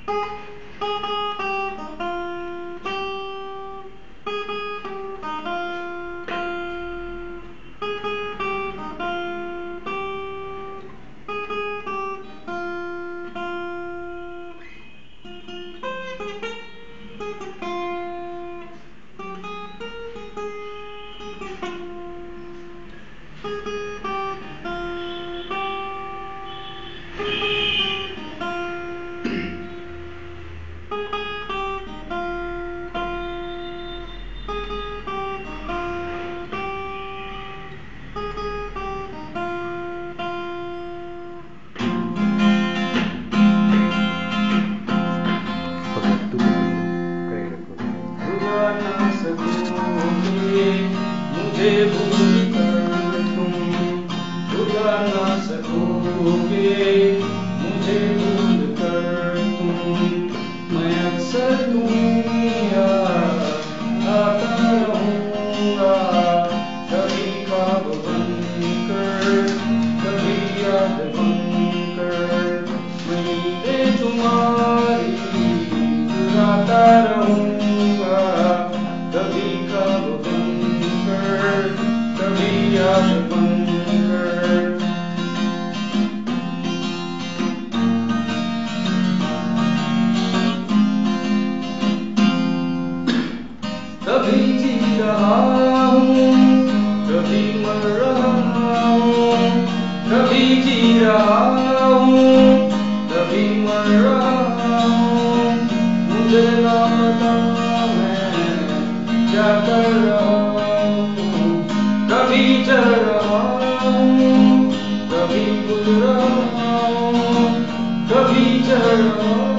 मुझे भूल कर तुम भुला ना सकोगे, मुझे भूल कर तुम। मैं अक्सर तुम्हें याद आता रहूंगा, कभी ख्वाब बनकर, कभी याद बनकर। मैं नींदें तुम्हारी चुराता रहूंगा, कभी ख्वाब बनकर, कभी याद बनकर। कभी जी रहा हूँ, कभी मर रहा हूँ, कभी जी रहा हूँ, कभी मर रहा हूँ। मुझे ना पता मैं क्या कर रहा हूँ, कभी चल रहा हूँ, कभी बुल रहा हूँ, कभी चल रहा हूँ।